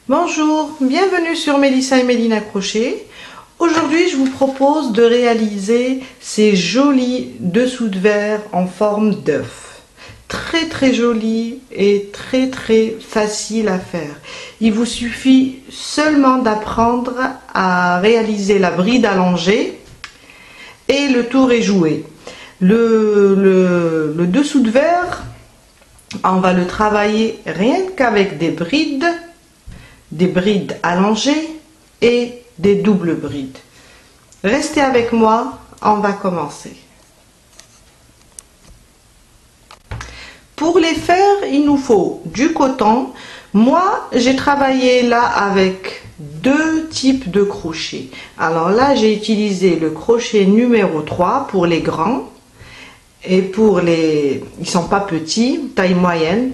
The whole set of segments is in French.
Bonjour, bienvenue sur Mélissa et Méline Crochet. Aujourd'hui, je vous propose de réaliser ces jolis dessous de verre en forme d'œuf. Très joli et très facile à faire. Il vous suffit seulement d'apprendre à réaliser la bride allongée et le tour est joué. Le dessous de verre, on va le travailler rien qu'avec des brides allongées et des doubles brides. Restez avec moi, on va commencer. Pour les faire, il nous faut du coton. Moi, j'ai travaillé là avec deux types de crochets. Alors là, j'ai utilisé le crochet numéro 3 pour les grands. Et pour les... ils sont pas petits, taille moyenne.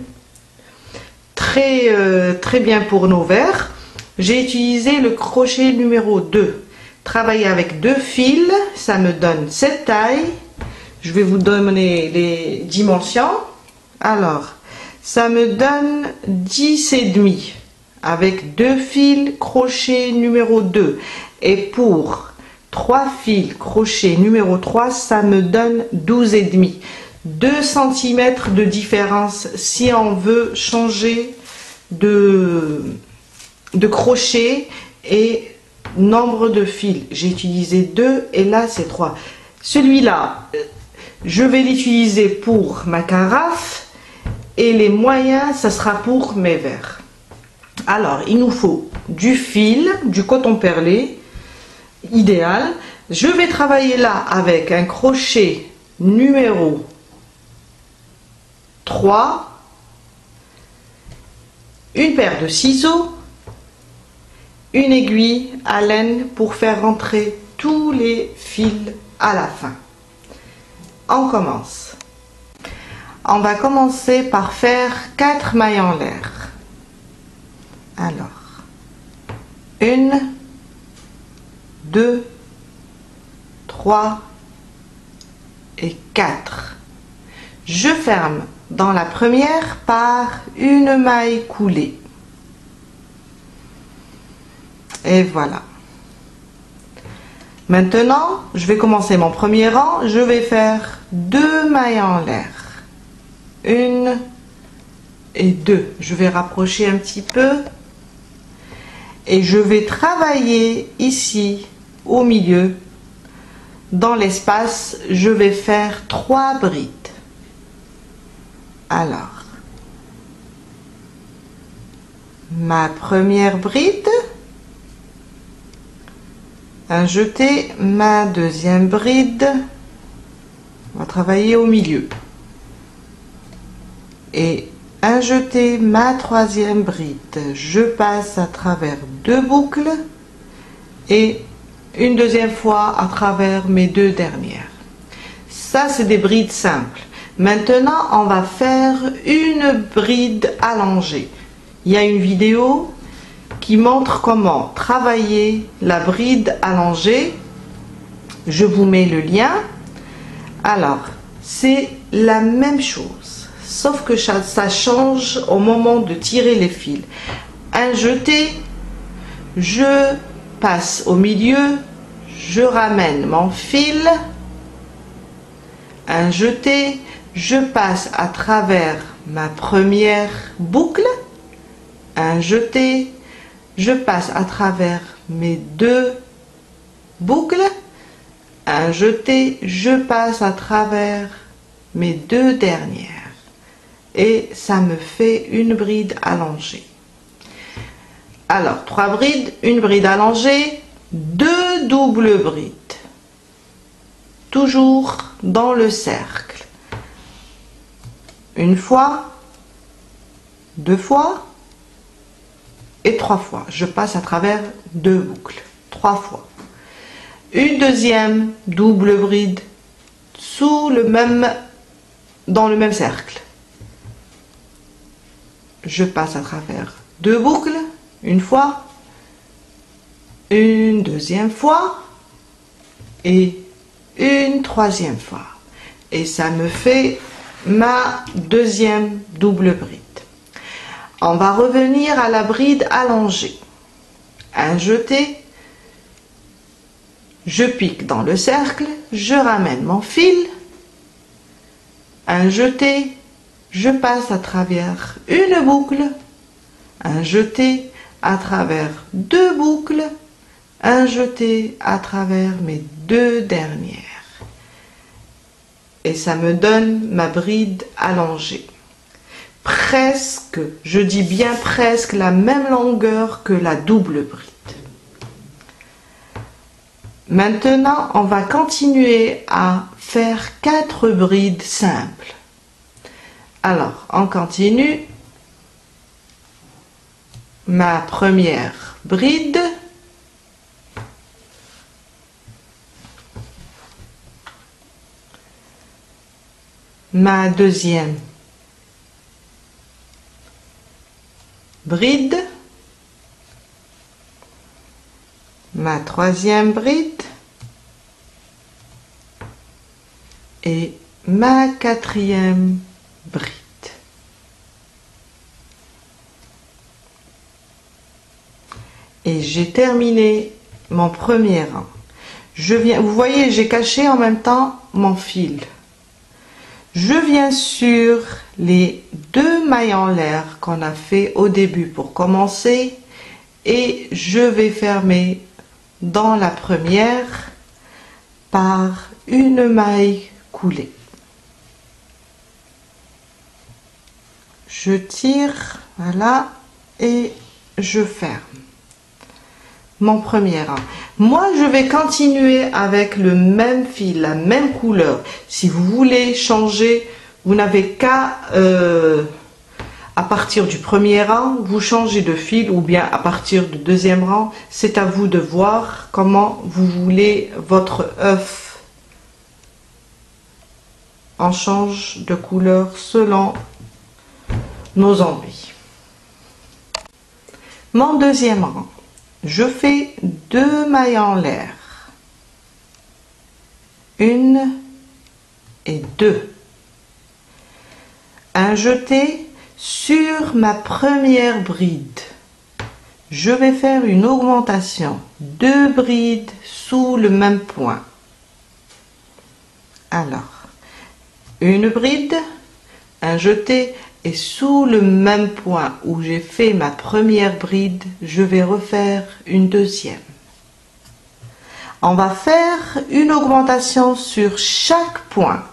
Très bien pour nos verres. J'ai utilisé le crochet numéro 2. Travailler avec deux fils, ça me donne cette taille. Je vais vous donner les dimensions. Alors, ça me donne 10,5 avec deux fils crochet numéro 2. Et pour 3 fils crochet numéro 3, ça me donne 12,5. 2 cm de différence si on veut changer de crochet et nombre de fils. J'ai utilisé 2 et là c'est 3. Celui-là, je vais l'utiliser pour ma carafe et les moyens, ça sera pour mes verres. Alors, il nous faut du fil, du coton perlé, idéal. Je vais travailler là avec un crochet numéro 3, une paire de ciseaux, une aiguille à laine pour faire rentrer tous les fils à la fin. On commence. On va commencer par faire 4 mailles en l'air. Alors, 1, 2, 3 et 4. Je ferme dans la première par une maille coulée. Et voilà. Maintenant, je vais commencer mon premier rang. Je vais faire 2 mailles en l'air. 1 et 2. Je vais rapprocher un petit peu. Et je vais travailler ici, au milieu. Dans l'espace, je vais faire 3 brides. Alors, ma première bride, un jeté, ma deuxième bride, on va travailler au milieu, et un jeté, ma troisième bride, je passe à travers 2 boucles et une deuxième fois à travers mes 2 dernières. Ça, c'est des brides simples. Maintenant, on va faire une bride allongée. Il y a une vidéo qui montre comment travailler la bride allongée. Je vous mets le lien. Alors, c'est la même chose, sauf que ça change au moment de tirer les fils. Un jeté, je passe au milieu, je ramène mon fil. Un jeté, je passe à travers ma première boucle, un jeté, je passe à travers mes 2 boucles, un jeté, je passe à travers mes 2 dernières et ça me fait une bride allongée. Alors, 3 brides, une bride allongée, 2 doubles brides, toujours dans le cercle. Une fois, 2 fois et 3 fois. Je passe à travers 2 boucles, 3 fois. Une deuxième double bride dans le même cercle. Je passe à travers 2 boucles, une fois, une deuxième fois et une troisième fois. Et ça me fait ma deuxième double bride. On va revenir à la bride allongée. Un jeté, je pique dans le cercle, je ramène mon fil, un jeté, je passe à travers une boucle, un jeté à travers deux boucles, un jeté à travers mes deux dernières. Et ça me donne ma bride allongée. Presque, je dis bien presque la même longueur que la double bride. Maintenant, on va continuer à faire 4 brides simples. Alors, on continue. Ma première bride. Ma deuxième bride. Ma troisième bride. Et ma quatrième bride. Et j'ai terminé mon premier rang. Vous voyez, j'ai caché en même temps mon fil. Je viens sur les 2 mailles en l'air qu'on a fait au début pour commencer et je vais fermer dans la première par une maille coulée. Je tire, voilà, et je ferme mon premier rang. Moi, je vais continuer avec le même fil, la même couleur. Si vous voulez changer, vous n'avez qu'à, à partir du premier rang, vous changez de fil ou bien à partir du deuxième rang. C'est à vous de voir comment vous voulez votre œuf. On change de couleur selon nos envies. Mon deuxième rang. Je fais 2 mailles en l'air, 1 et 2, un jeté sur ma première bride. Je vais faire une augmentation, 2 brides sous le même point. Alors, une bride, un jeté, et sous le même point où j'ai fait ma première bride, je vais refaire une deuxième. On va faire une augmentation sur chaque point.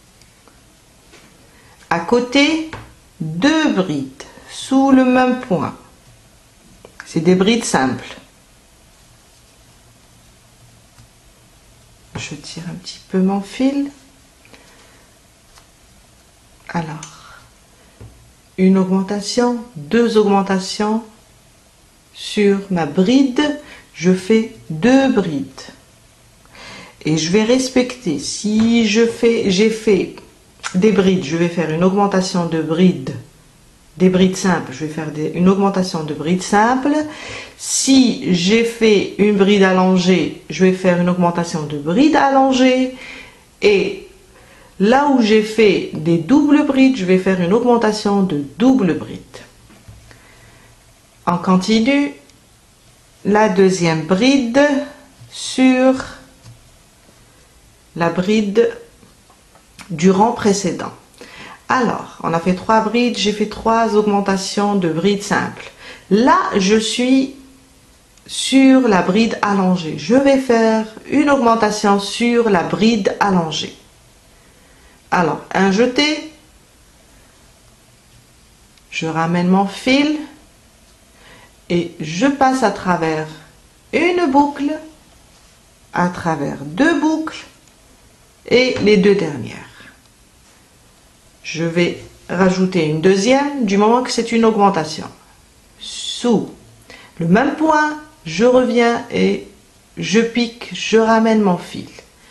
À côté, 2 brides sous le même point. C'est des brides simples. Je tire un petit peu mon fil. Alors, une augmentation, 2 augmentations sur ma bride, je fais 2 brides et je vais respecter. Si j'ai fait des brides, je vais faire une augmentation de brides, des brides simples, je vais faire une augmentation de brides simples. Si j'ai fait une bride allongée, je vais faire une augmentation de bride allongée, et là où j'ai fait des doubles brides, je vais faire une augmentation de double bride. On continue la deuxième bride sur la bride du rang précédent. Alors, on a fait 3 brides, j'ai fait 3 augmentations de brides simples. Là, je suis sur la bride allongée. Je vais faire une augmentation sur la bride allongée. Alors, un jeté, je ramène mon fil et je passe à travers une boucle, à travers 2 boucles et les 2 dernières. Je vais rajouter une deuxième du moment que c'est une augmentation. Sous le même point, je reviens et je pique, je ramène mon fil.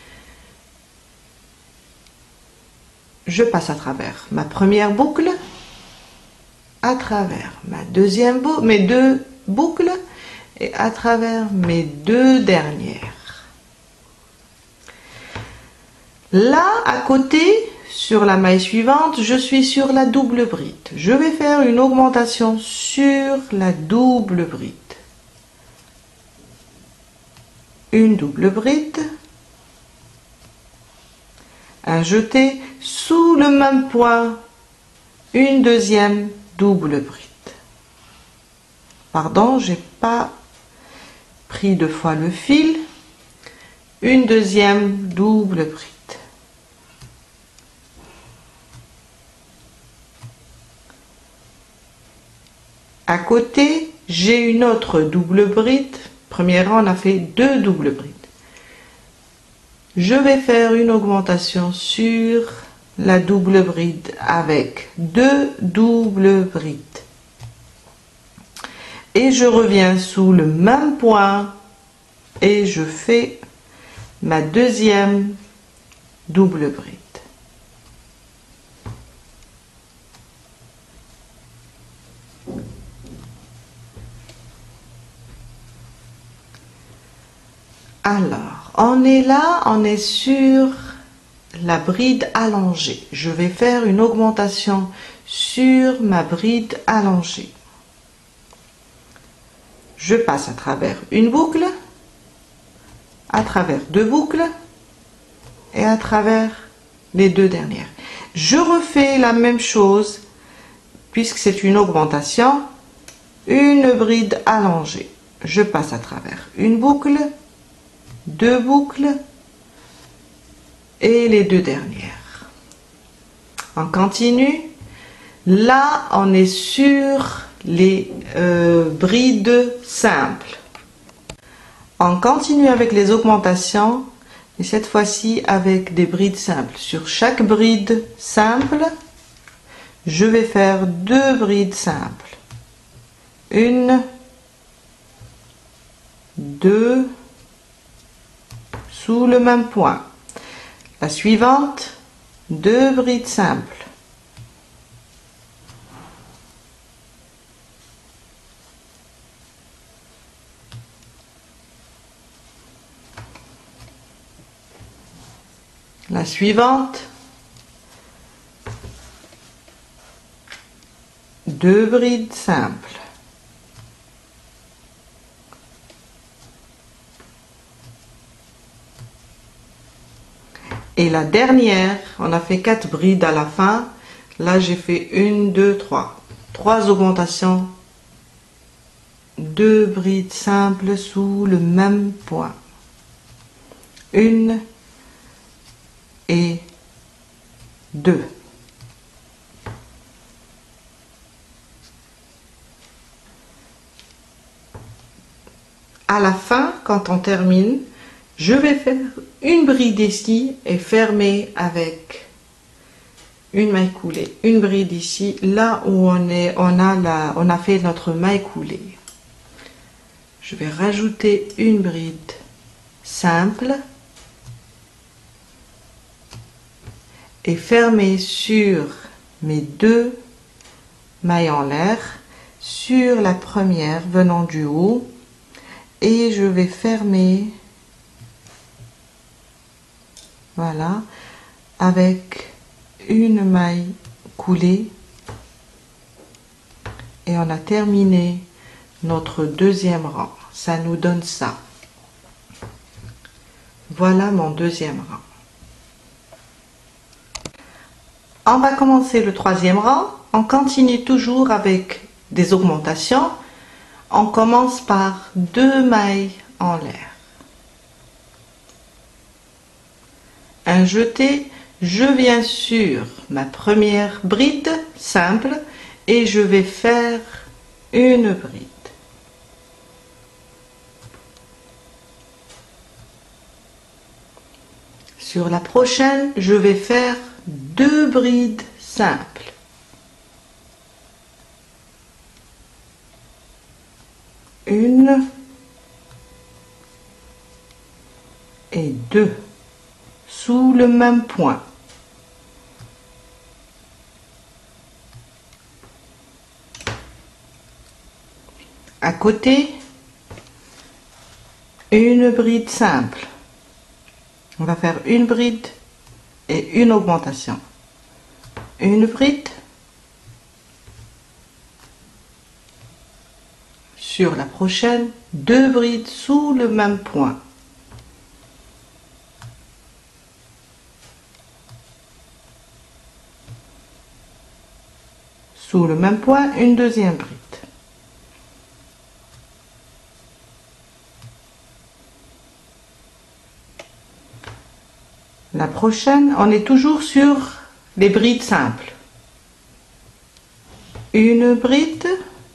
Je passe à travers ma première boucle, à travers ma deuxième boucle, mes 2 boucles et à travers mes 2 dernières. Là, à côté, sur la maille suivante, je suis sur la double bride. Je vais faire une augmentation sur la double bride. Une double bride, un jeté sous le même point, une deuxième double bride. Pardon, j'ai pas pris deux fois le fil. Une deuxième double bride. À côté, j'ai une autre double bride. Premier rang, on a fait deux doubles brides. Je vais faire une augmentation sur la double bride avec deux doubles brides. Et je reviens sous le même point et je fais ma deuxième double bride. Alors, on est là, on est sur la bride allongée. Je vais faire une augmentation sur ma bride allongée. Je passe à travers une boucle, à travers deux boucles et à travers les deux dernières. Je refais la même chose puisque c'est une augmentation, une bride allongée. Je passe à travers une boucle, deux boucles et les deux dernières. On continue. Là, on est sur les brides simples. On continue avec les augmentations et cette fois-ci avec des brides simples. Sur chaque bride simple, je vais faire deux brides simples. Une, deux, sous le même point. La suivante, deux brides simples. La suivante, deux brides simples. Et la dernière, on a fait 4 brides à la fin. Là, j'ai fait 1, 2, 3. 3 augmentations. 2 brides simples sous le même point. 1 et 2. À la fin, quand on termine, je vais faire une bride ici et fermer avec une maille coulée. Une bride ici, là où on a fait notre maille coulée. Je vais rajouter une bride simple et fermer sur mes deux mailles en l'air, sur la première venant du haut, et je vais fermer, voilà, avec une maille coulée, et on a terminé notre deuxième rang. Ça nous donne ça. Voilà mon deuxième rang. On va commencer le troisième rang. On continue toujours avec des augmentations. On commence par deux mailles en l'air. Un jeté, je viens sur ma première bride simple et je vais faire une bride. Sur la prochaine, je vais faire deux brides simples. Une et deux, sous le même point. À côté, une bride simple. On va faire une bride et une augmentation. une bride. Sur la prochaine, 2 brides sous le même point. Sous le même point, une deuxième bride. La prochaine, on est toujours sur les brides simples. Une bride.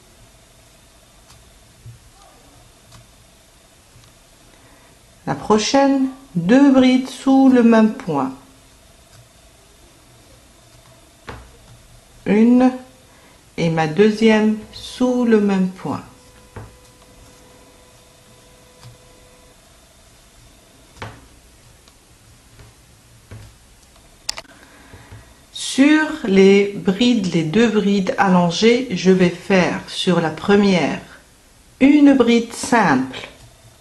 La prochaine, 2 brides sous le même point. Une et ma deuxième sous le même point. Sur les brides, les 2 brides allongées, je vais faire sur la première une bride simple.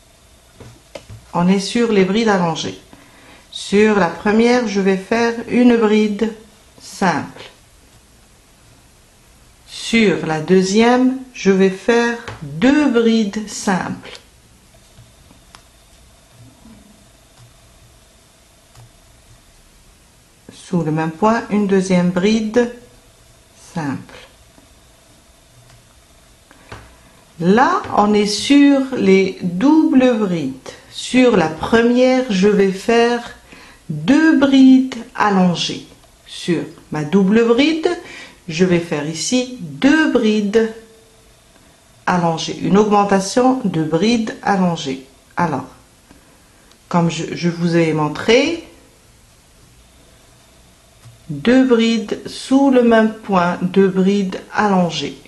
On est sur les brides allongées. Sur la première, je vais faire une bride simple. Sur la deuxième, je vais faire 2 brides simples. Sous le même point, une deuxième bride simple. Là, on est sur les doubles brides. Sur la première, je vais faire 2 brides allongées. Sur ma double bride, je vais faire ici 2 brides allongées, une augmentation de brides allongées. Alors, comme je vous ai montré, 2 brides sous le même point, 2 brides allongées.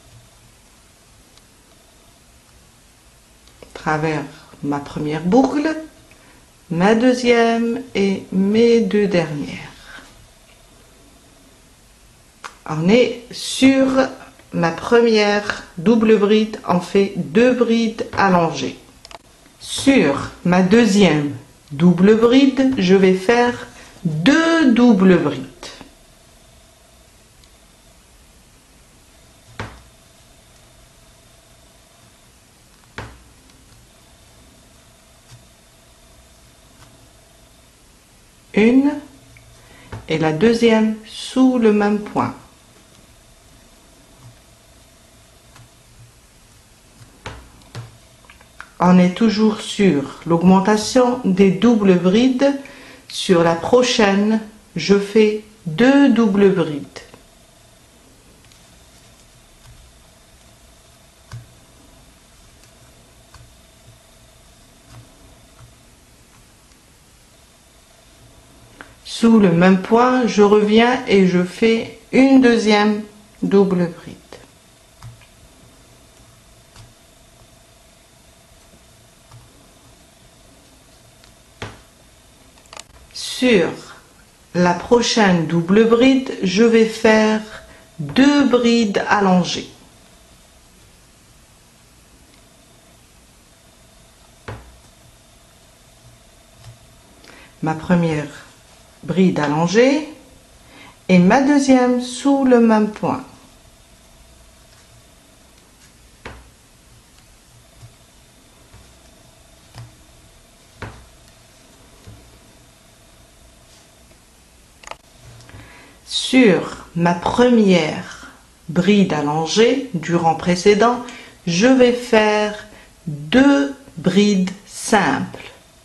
Travers ma première boucle, ma deuxième et mes 2 dernières. On est sur ma première double bride, on fait 2 brides allongées. Sur ma deuxième double bride, je vais faire 2 doubles brides. Une et la deuxième sous le même point. On est toujours sur l'augmentation des doubles brides. Sur la prochaine, je fais 2 doubles brides. Sous le même point, je reviens et je fais une deuxième double bride. Sur la prochaine double bride, je vais faire 2 brides allongées. Ma première bride allongée et ma deuxième sous le même point. Sur ma première bride allongée du rang précédent, je vais faire 2 brides simples.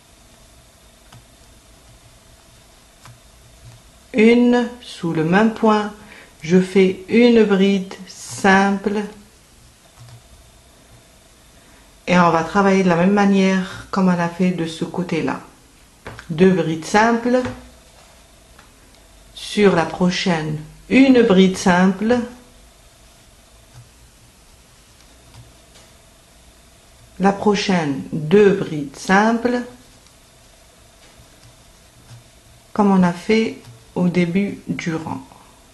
Une sous le même point, je fais une bride simple et on va travailler de la même manière comme on a fait de ce côté-là. 2 brides simples. Sur la prochaine, une bride simple. La prochaine, 2 brides simples. Comme on a fait au début du rang.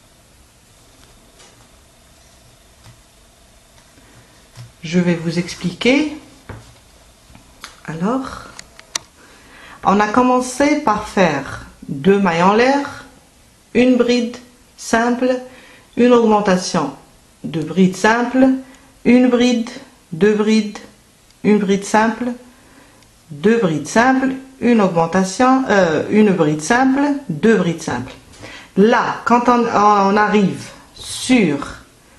Je vais vous expliquer. Alors, on a commencé par faire 2 mailles en l'air, une bride simple, une augmentation de bride simple, une bride, deux brides, une bride simple, deux brides simples, une augmentation, une bride simple, deux brides simples. Là, quand on arrive sur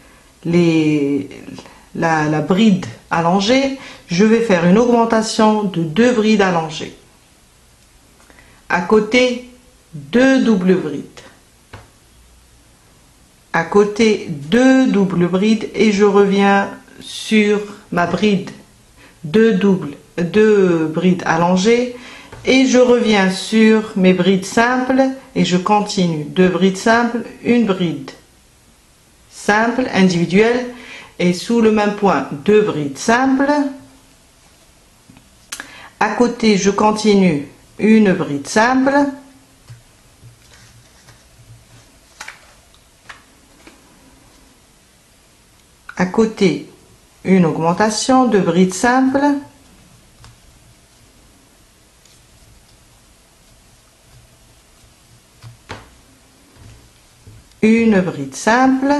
la bride allongée, je vais faire une augmentation de deux brides allongées. À côté, deux doubles brides. À côté, deux doubles brides et je reviens sur ma bride, deux brides allongées et je reviens sur mes brides simples et je continue. Deux brides simples, une bride simple individuelle et sous le même point, deux brides simples. À côté, je continue une bride simple. À côté, une augmentation de bride simple. Une bride simple.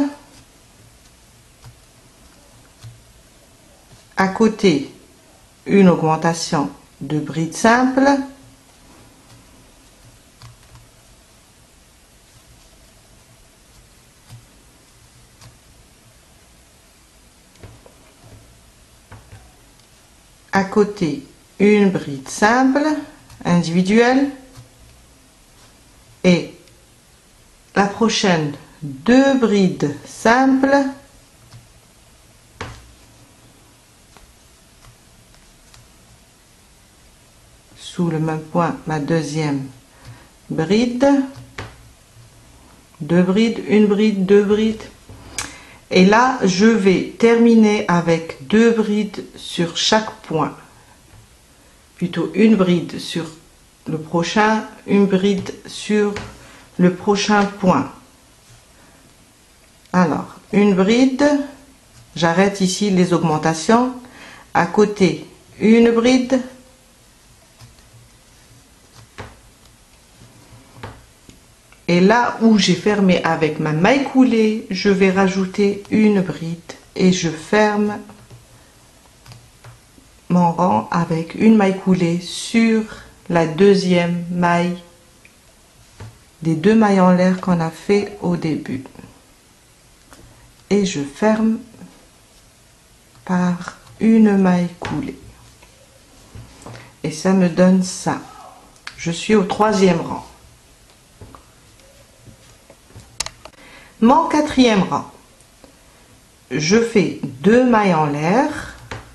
À côté, une augmentation de bride simple. À côté, une bride simple individuelle et la prochaine, deux brides simples sous le même point, ma deuxième bride, deux brides, une bride, deux brides. Et là, je vais terminer avec deux brides sur chaque point. Plutôt une bride sur le prochain, une bride sur le prochain point. Alors, une bride, j'arrête ici les augmentations. À côté, une bride. Et là où j'ai fermé avec ma maille coulée, je vais rajouter une bride et je ferme mon rang avec une maille coulée sur la deuxième maille des deux mailles en l'air qu'on a fait au début. Et je ferme par une maille coulée. Et ça me donne ça. Je suis au troisième rang. Mon quatrième rang, je fais deux mailles en l'air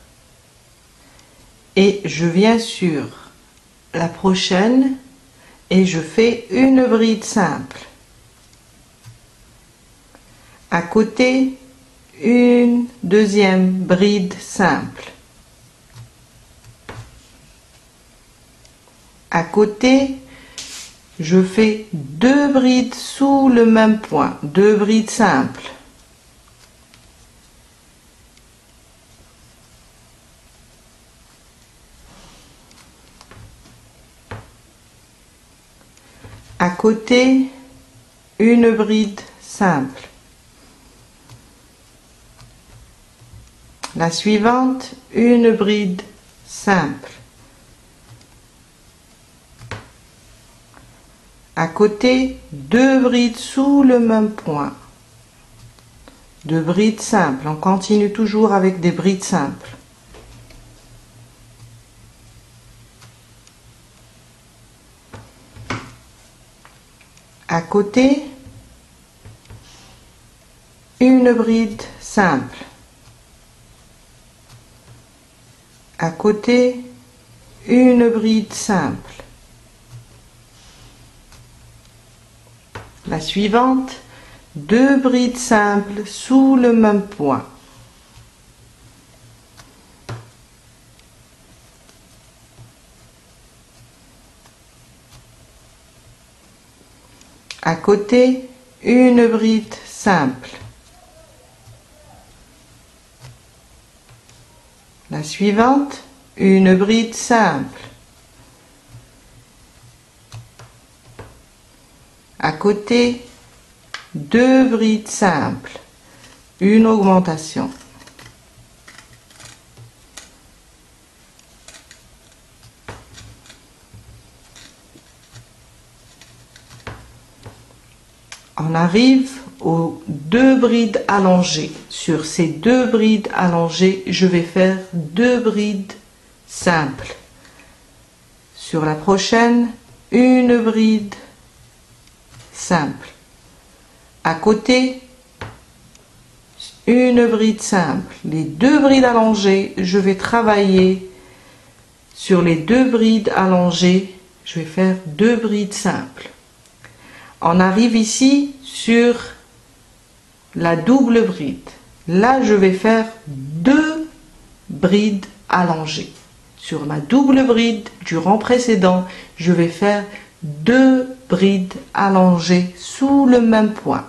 et je viens sur la prochaine et je fais une bride simple. À côté, une deuxième bride simple. À côté, je fais deux brides sous le même point, deux brides simples. À côté, une bride simple. La suivante, une bride simple. À côté, deux brides sous le même point. Deux brides simples. On continue toujours avec des brides simples. À côté, une bride simple. À côté, une bride simple. La suivante, deux brides simples sous le même point. À côté, une bride simple. La suivante, une bride simple. À côté, 2 brides simples, une augmentation. On arrive aux 2 brides allongées. Sur ces 2 brides allongées, je vais faire 2 brides simples. Sur la prochaine, une bride simple. À côté, une bride simple. Les 2 brides allongées, je vais travailler sur les 2 brides allongées. Je vais faire 2 brides simples. On arrive ici sur la double bride. Là, je vais faire 2 brides allongées. Sur ma double bride du rang précédent, je vais faire 2 brides allongées sous le même point.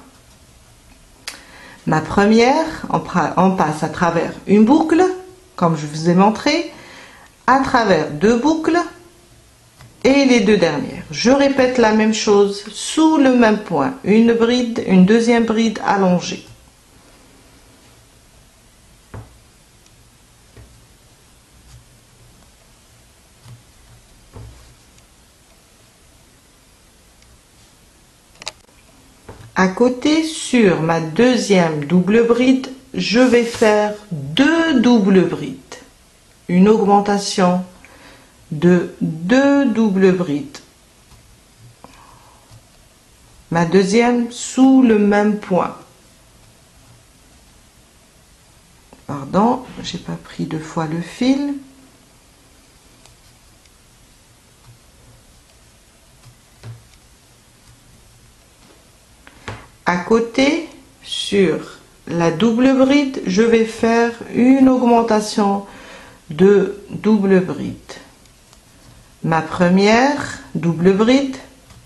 Ma première, on passe à travers une boucle, comme je vous ai montré, à travers 2 boucles et les 2 dernières. Je répète la même chose sous le même point, une bride, une deuxième bride allongée. À côté, sur ma deuxième double bride, je vais faire 2 doubles brides. Une augmentation de 2 doubles brides. Ma deuxième sous le même point. Pardon, j'ai pas pris 2 fois le fil. À côté, sur la double bride, je vais faire une augmentation de double bride. Ma première double bride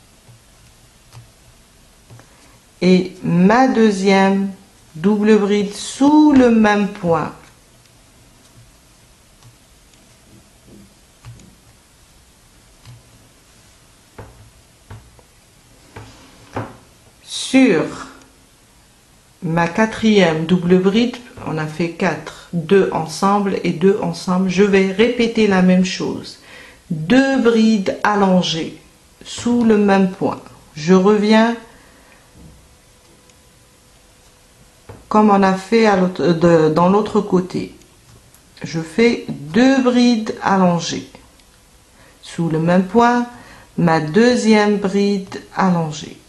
et ma deuxième double bride sous le même point. Sur ma quatrième double bride, on a fait 4, 2 ensemble et 2 ensemble. Je vais répéter la même chose. 2 brides allongées sous le même point. Je reviens comme on a fait dans l'autre côté. Je fais 2 brides allongées sous le même point, ma deuxième bride allongée.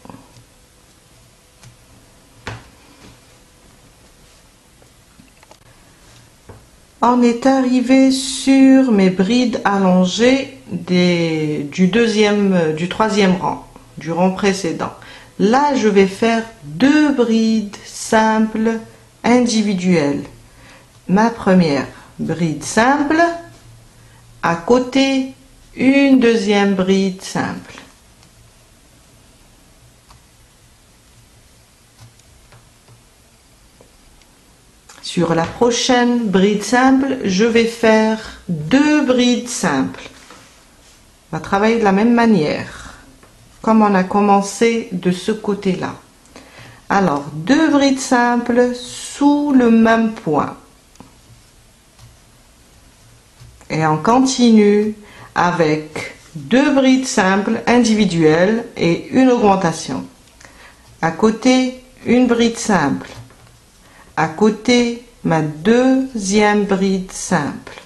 On est arrivé sur mes brides allongées du troisième rang, du rang précédent. Là, je vais faire 2 brides simples individuelles. Ma première bride simple, à côté, une deuxième bride simple. Sur la prochaine bride simple, je vais faire 2 brides simples. On va travailler de la même manière, comme on a commencé de ce côté-là. Alors, 2 brides simples sous le même point. Et on continue avec 2 brides simples individuelles et une augmentation. À côté, une bride simple. À côté, ma deuxième bride simple.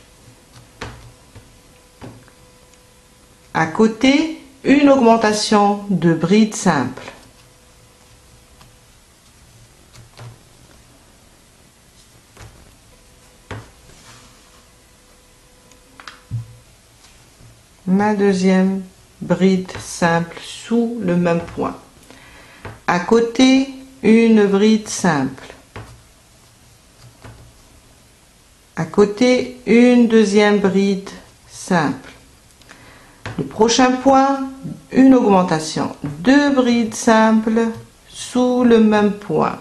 À côté, une augmentation de bride simple. Ma deuxième bride simple sous le même point. À côté, une bride simple. À côté, une deuxième bride simple. Le prochain point, une augmentation. 2 brides simples sous le même point.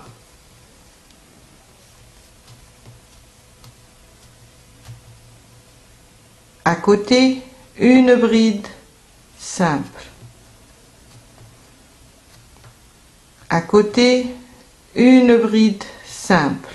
À côté, une bride simple. à côté, une bride simple.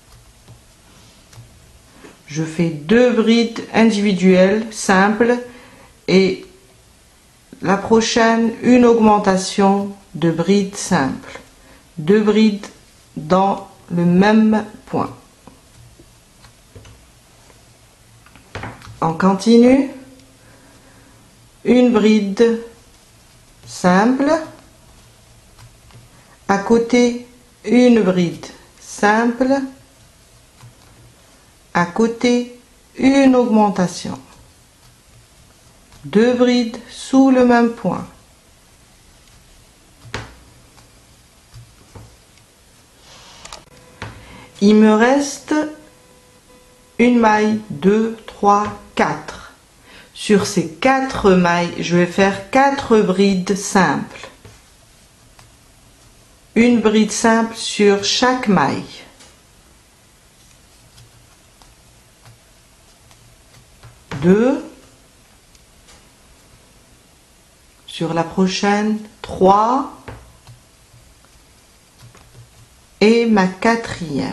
Je fais 2 brides individuelles simples et la prochaine, une augmentation de brides simples. 2 brides dans le même point. On continue. Une bride simple. À côté, une bride simple. À côté, une augmentation. 2 brides sous le même point. Il me reste une maille, 2, 3, 4. Sur ces 4 mailles, je vais faire 4 brides simples. Une bride simple sur chaque maille. Deux. Sur la prochaine, 3. Et ma 4e.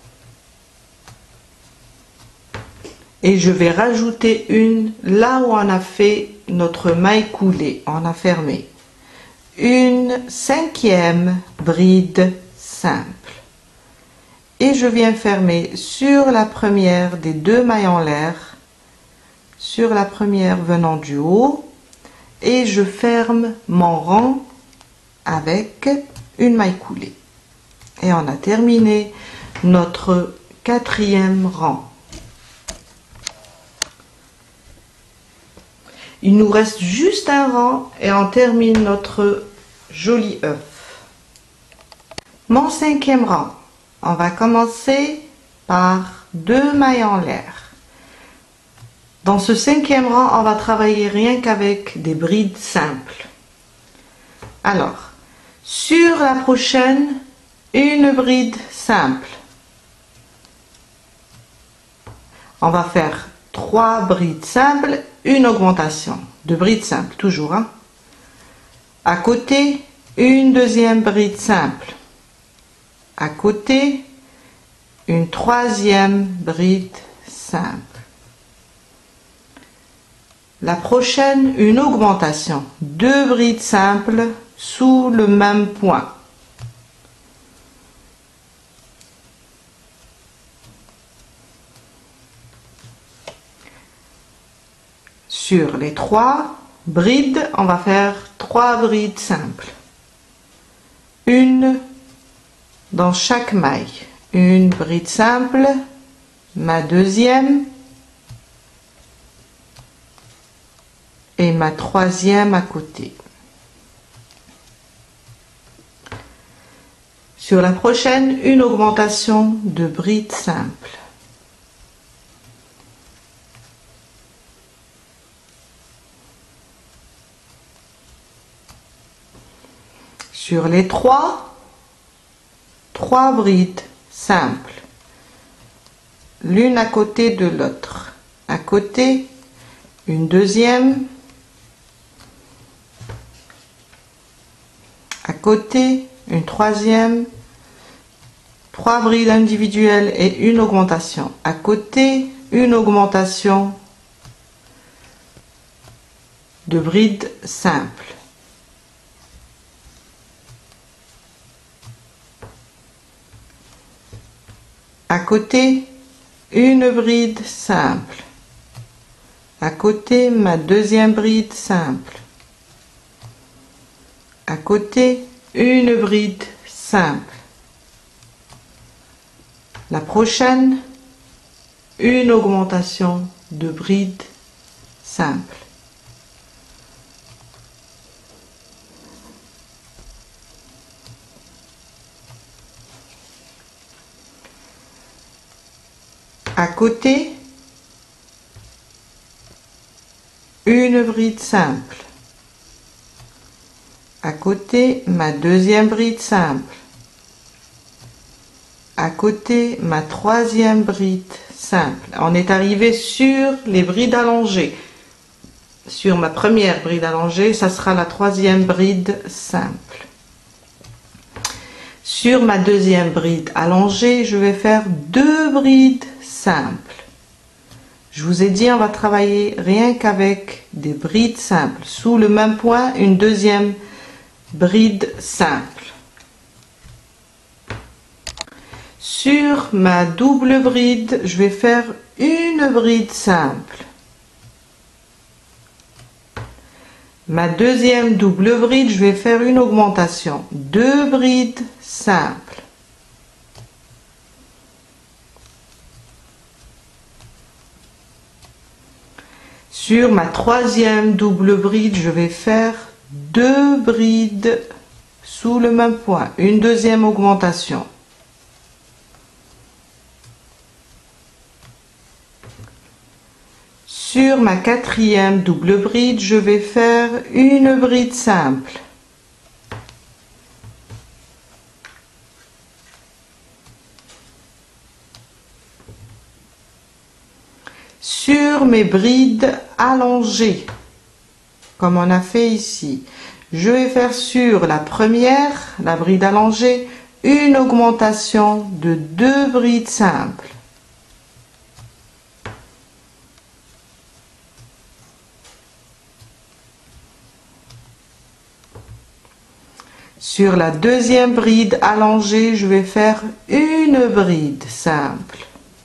Et je vais rajouter une là où on a fait notre maille coulée, on a fermé. Une 5e bride simple. Et je viens fermer sur la première des 2 mailles en l'air, sur la première venant du haut, et je ferme mon rang avec une maille coulée. Et on a terminé notre 4e rang. Il nous reste juste un rang et on termine notre joli œuf. Mon 5e rang, on va commencer par 2 mailles en l'air. Dans ce 5e rang, on va travailler rien qu'avec des brides simples. Alors, sur la prochaine, une bride simple. On va faire 3 brides simples, une augmentation. 2 brides simples, toujours. Hein. À côté, une 2e bride simple. À côté, une 3e bride simple. La prochaine, une augmentation. 2 brides simples sous le même point. Sur les 3 brides, on va faire 3 brides simples. Une dans chaque maille. Une bride simple, ma 2e et ma 3e à côté. Sur la prochaine, une augmentation de brides simples. Sur les 3 brides simples, l'une à côté de l'autre. À côté, une 2e, à côté, une 3e, 3 brides individuelles et une augmentation. À côté, une augmentation de brides simples. À côté, une bride simple. À côté, ma 2e bride simple. À côté, une bride simple. La prochaine, une augmentation de bride simple. À côté, une bride simple. À côté, ma 2e bride simple. À côté, ma 3e bride simple. On est arrivé sur les brides allongées. Sur ma première bride allongée, ça sera la 3e bride simple. Sur ma deuxième bride allongée, je vais faire 2 brides simples. Je vous ai dit, on va travailler rien qu'avec des brides simples. Sous le même point, une deuxième bride simple. Sur ma double bride, je vais faire une bride simple. Ma deuxième double bride, je vais faire une augmentation. 2 brides simples. Sur ma troisième double bride, je vais faire 2 brides sous le même point, une deuxième augmentation. Sur ma quatrième double bride, je vais faire une bride simple. Sur mes brides allongées, comme on a fait ici, je vais faire sur la première, la bride allongée, une augmentation de 2 brides simples. Sur la deuxième bride allongée, je vais faire une bride simple.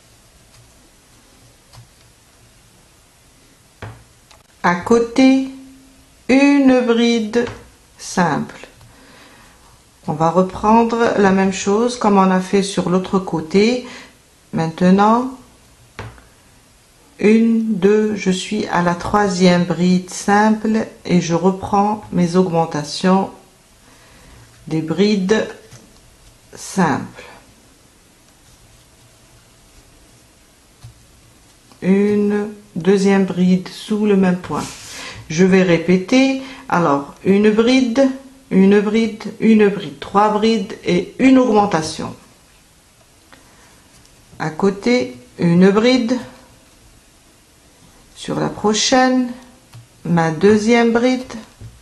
À côté, une bride simple. On va reprendre la même chose comme on a fait sur l'autre côté. Maintenant, 1, 2, je suis à la troisième bride simple et je reprends mes augmentations des brides simples. Une deuxième bride sous le même point. Je vais répéter. Alors, une bride, une bride, une bride, 3 brides et une augmentation. À côté, une bride. Sur la prochaine, ma deuxième bride.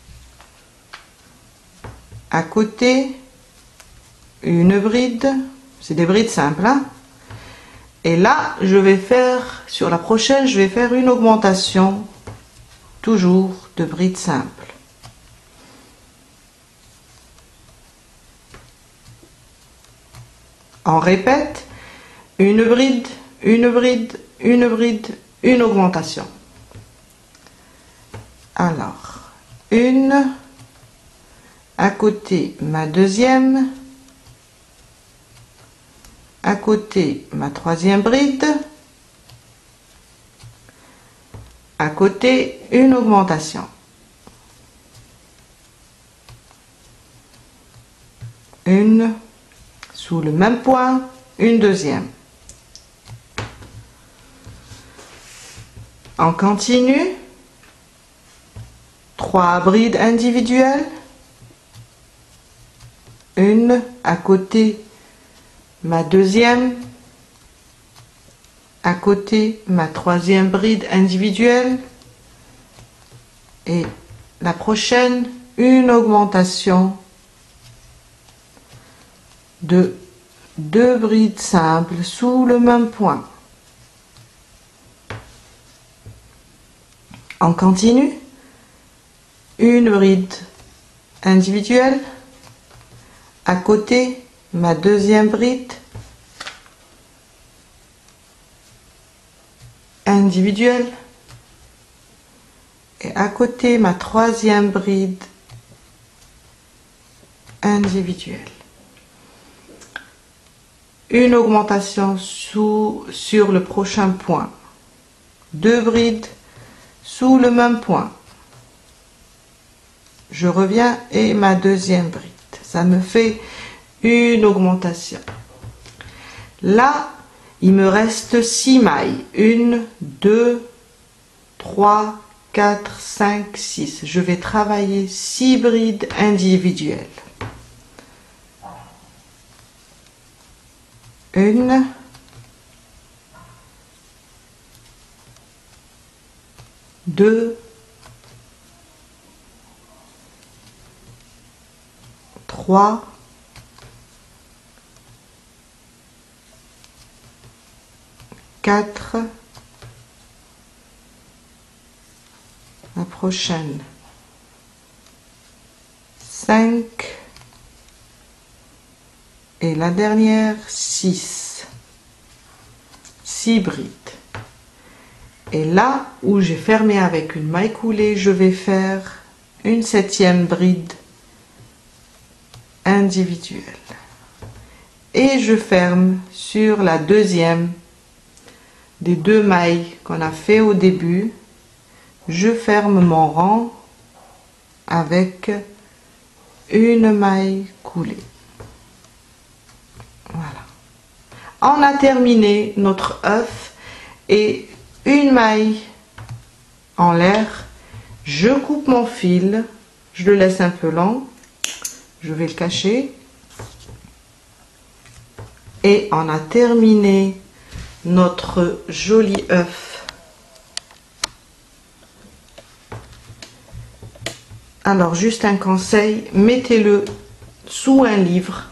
À côté, une bride. C'est des brides simples, hein? Et là, je vais faire, sur la prochaine, je vais faire une augmentation, toujours de brides simples. On répète, une bride, une bride, une bride, une augmentation. Alors, une, à côté ma deuxième, à côté ma troisième bride, à côté une augmentation. Une, sous le même point, une deuxième. On continue. 3 brides individuelles. Une à côté ma deuxième, à côté ma troisième bride individuelle et la prochaine une augmentation de 2 brides simples sous le même point. On continue. Une bride individuelle, à côté ma deuxième bride individuelle et à côté ma troisième bride individuelle. Une augmentation sur le prochain point. 2 brides sous le même point. Je reviens et ma deuxième bride. Ça me fait une augmentation. Là, il me reste 6 mailles. 1, 2, 3, 4, 5, 6. Je vais travailler 6 brides individuelles. 1, 2, 3, 4, la prochaine 5 et la dernière 6 brides. Et là où j'ai fermé avec une maille coulée, je vais faire une 7e bride individuelle et je ferme sur la deuxième des 2 mailles qu'on a fait au début. Je ferme mon rang avec une maille coulée. Voilà, on a terminé notre œuf et une maille en l'air. Je coupe mon fil, je le laisse un peu long, je vais le cacher et on a terminé notre joli œuf. Alors juste un conseil, mettez-le sous un livre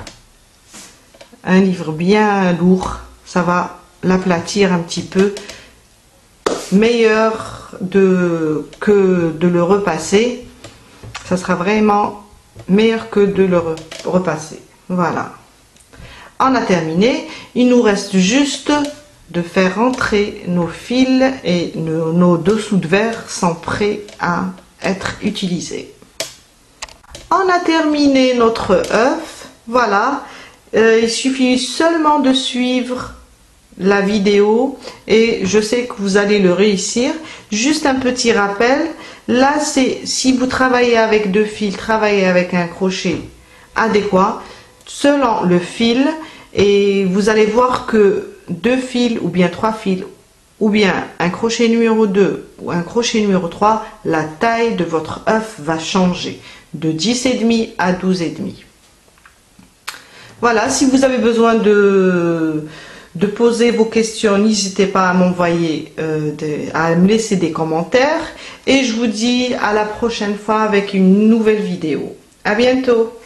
bien lourd, ça va l'aplatir un petit peu, meilleur que de le repasser, ça sera vraiment meilleur que de le repasser. Voilà, on a terminé, il nous reste juste de faire rentrer nos fils et nos dessous de verre sont prêts à être utilisés. On a terminé notre œuf, voilà, il suffit seulement de suivre la vidéo et je sais que vous allez le réussir. Juste un petit rappel, là c'est si vous travaillez avec 2 fils, travaillez avec un crochet adéquat selon le fil et vous allez voir que 2 fils ou bien 3 fils ou bien un crochet numéro 2 ou un crochet numéro 3, la taille de votre œuf va changer de 10,5 à 12,5. Voilà, si vous avez besoin de poser vos questions, n'hésitez pas à m'envoyer, à me laisser des commentaires et je vous dis à la prochaine fois avec une nouvelle vidéo. À bientôt.